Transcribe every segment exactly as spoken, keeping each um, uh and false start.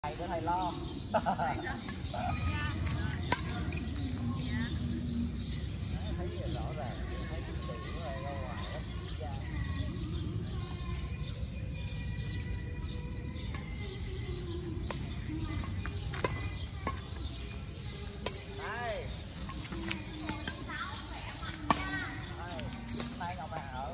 thầy để thầy lo. Thấy gì rõ ràng, thấy chính trị rồi lâu ngoài đó. Đây. Đây Ngọc Hà ở.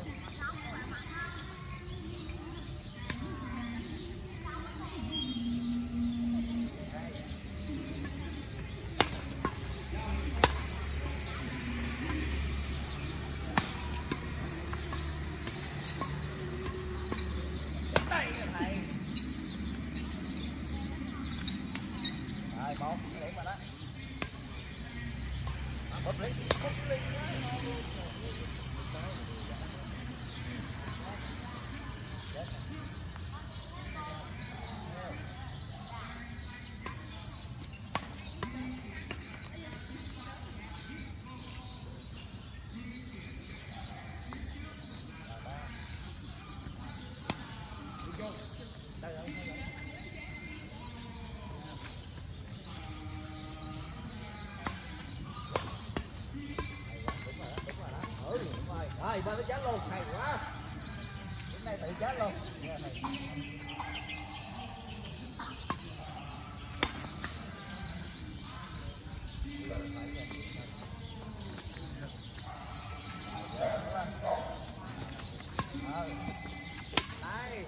Rồi một điểm mà đó. Bóp lý, bóp lý quá. Đây rồi, đây rồi. Rồi, ba nó chết luôn, hay quá. Cái này tự chết luôn. Yeah, này. Rồi. Đây.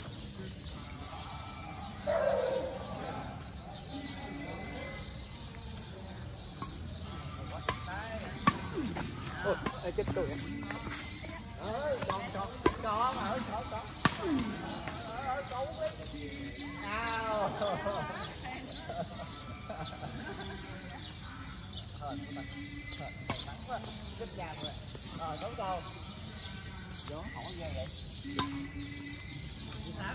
Ôi, chết tôi. Ơi, con con con ở con con. Ơi, con biết. Ao. Thôi, các bạn. Thôi, thắng quá. Chết nhà rồi. Rồi, đúng câu. Vô hỏi ghê vậy. Đi thắng.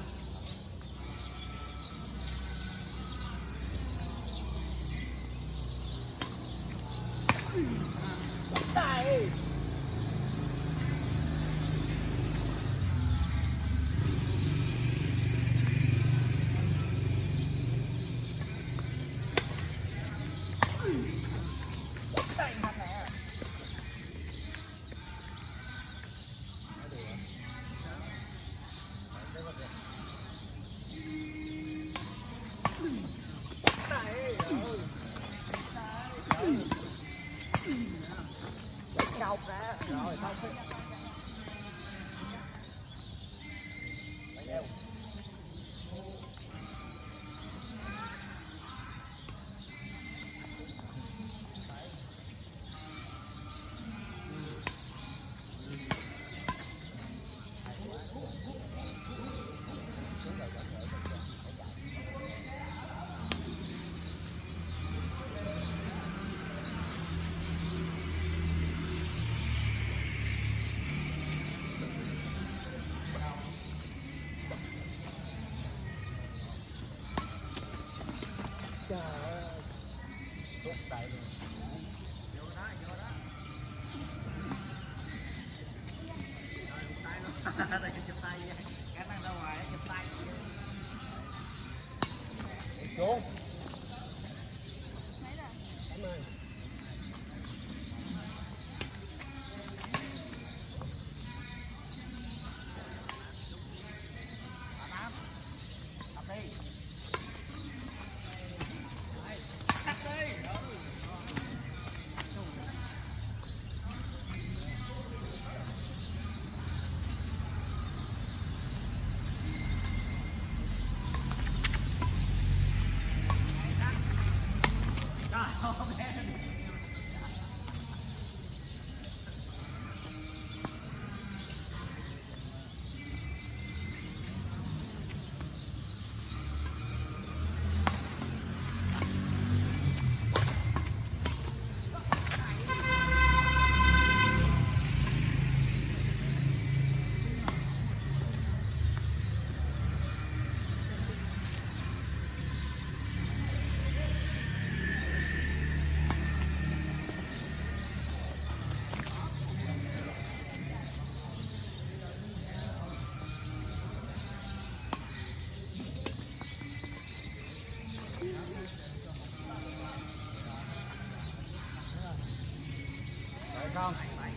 Đây. Đây mặt nè. Đây rồi. Đây. Cọc ra rồi xong rồi. Trời ơi, tốt đại luôn. Vô đó, vô đó. Rồi, chụp tay luôn. Đây chụp tay nha. Cái năng ra ngoài, chụp tay. Xuống. Cảm ơn. Tập đi. không?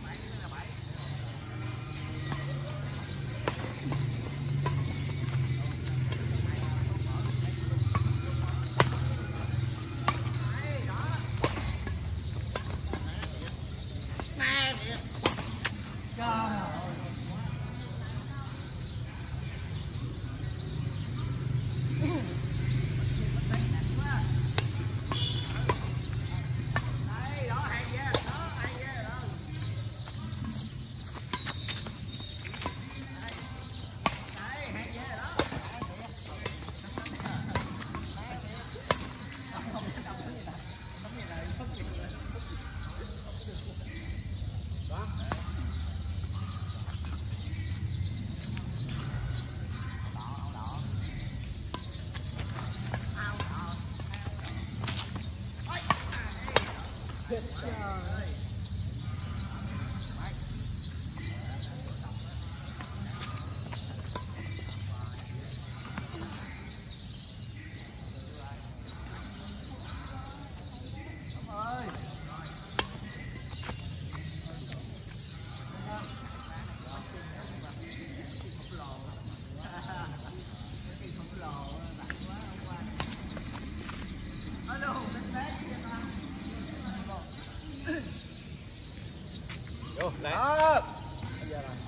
Vô, đấy. Đó. Bây giờ rồi.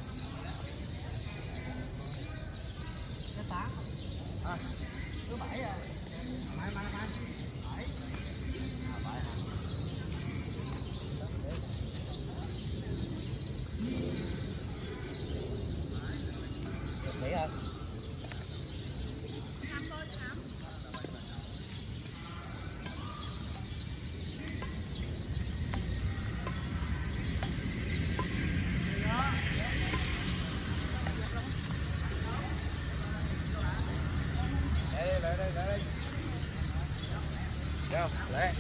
Cái tám. À, thứ bảy à. Mai mai mai. Bảy. À, bảy hả? Được Mỹ hả? Đây đây đây. Đâu, lấy.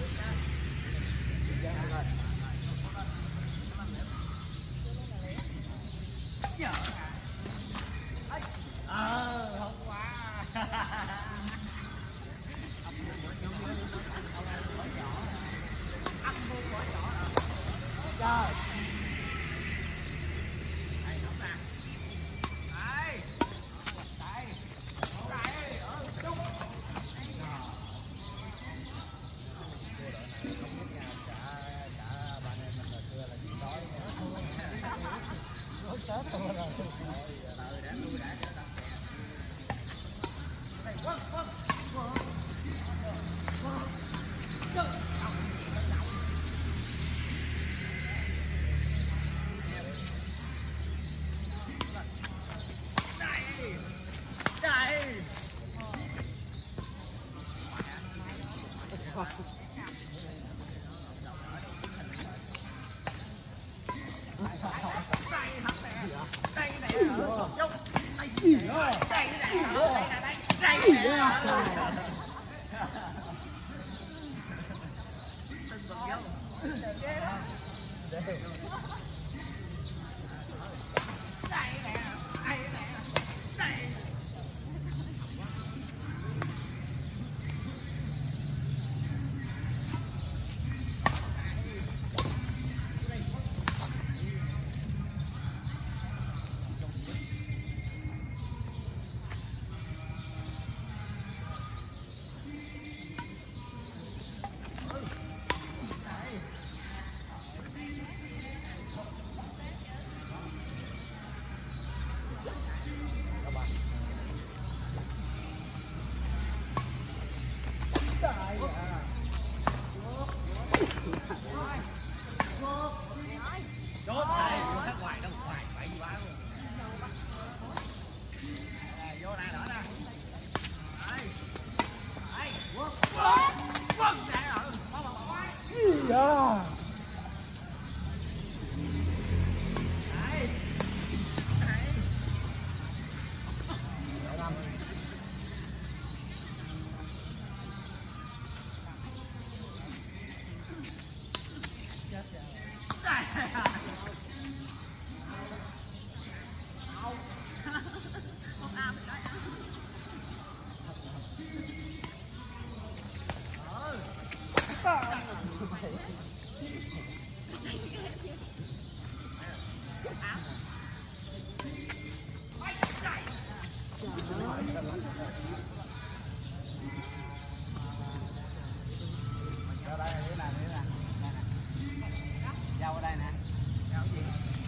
Ờ, không quá. Âm vô quả nhỏ. Âm vô quả nhỏ. Trời. Đây, không nè. Đây. Đây. Đây, ở chung. Tết không rồi. Rồi để tôi đã để tao kẹt. Đây quất quất. Trời. Đây. Đây. Đây này ở chung. Đây gì đó. Đây này ở đây là đây. Đây nè. Từng bật vô. Ghê đó. Đây nè. Đây nè. Đây. Chốt đây, vô hát hoài đâu, hoài, bậy quá luôn. Đây, vô nè, đỡ nè. Đây. Đây, quất, quất, quất nè, rồi, có một quái. Gì vậy? Đây. Đây. Để năm. Chết rồi. Đây. Giao đây như thế nào như thế nào. Giao ở đây nè. Giao cái gì?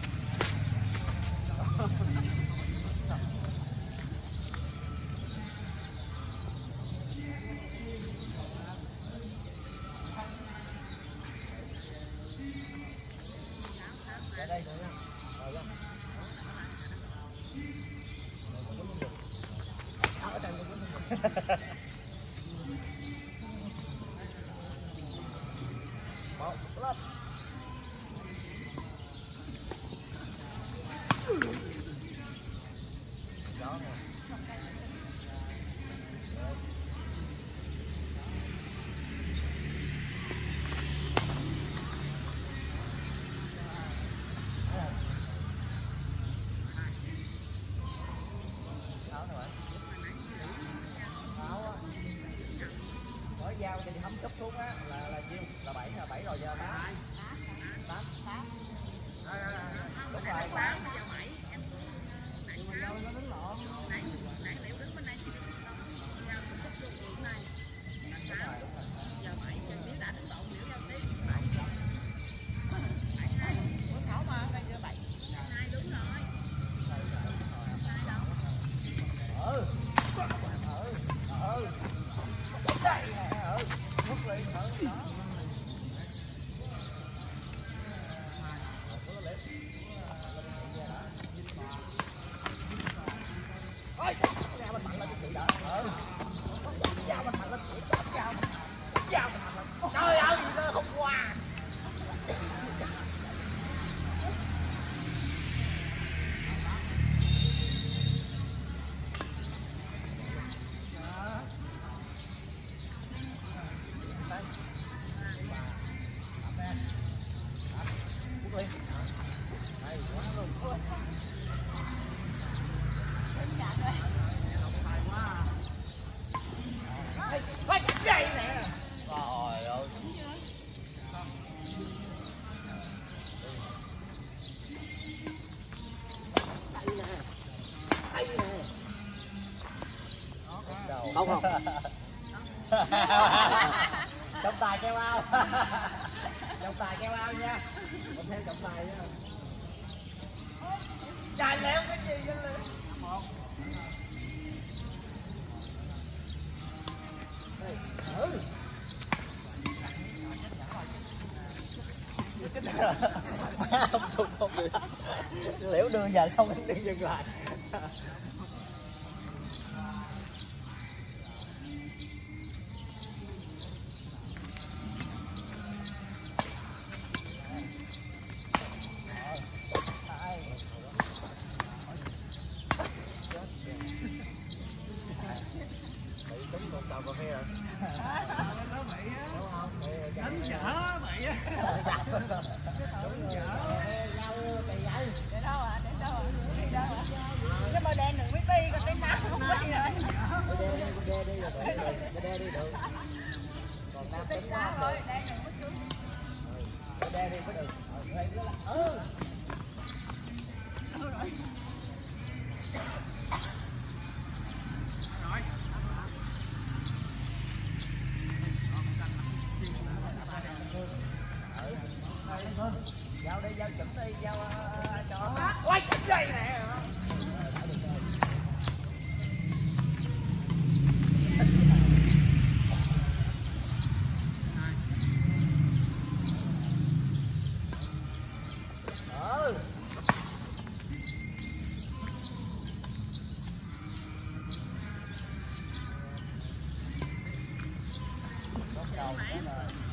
Ra đây nữa nha. Rồi ra. Ở đây cũng một lớp. Đó nè. Dao thì hấm chút xuống á là là nhiêu? Là bảy là bảy rồi giờ tám. tám. tám. Đúng rồi, tám. Nhưng mà dao nó đứng lộn. Nãy nãy liệu đứng bên đây thì dao cũng chút xuống xuống này. Đúng rồi, đúng rồi. Giờ bảy giờ nếu đã đứng lộn nếu dao tí bảy. bảy hai. Ủa sáu mà, bây giờ bảy. hai đúng rồi. hai đâu? Ừ. Ừ. Ừ. Đây nè, ừ, hút lên, ừ, đó. Ôi, ra mình mạnh lên cái chị đó, ừ. Dao mình mạnh lên, dao, dao, dao mình mạnh lên. Trời ơi, không qua. Đây, quá luôn. Quay đây nè. Trời ơi. Đây nè. Đây nè. Không không. Trọng tài kêu ao. Trọng tài kêu ao nha. Mình theo trọng tài nha. Trời leo cái gì vậy lẹ. Một. Đây. Ừ. Không thùng không được. Liễu đưa giờ xong anh đi dừng lại. Đúng con tàu cà phê rồi. Nó bị á. Đúng không? Đánh dở bị á. Đúng dở. Nhau kỳ vậy. Để đâu à? Để đâu à? Đi đâu à? Cái bờ đen đừng biết đi, còn cái nam không biết rồi. Bờ đen đi, bờ đen đi rồi. Bờ đen đi được. Còn nam tính quá không được. Đen đừng biết xuống. Bờ đen đi mới được. Ừ. Đâu rồi? Giao đi, giao chụp đi, giao uh, cho. Quay đây nè. Ừ. Bắt đầu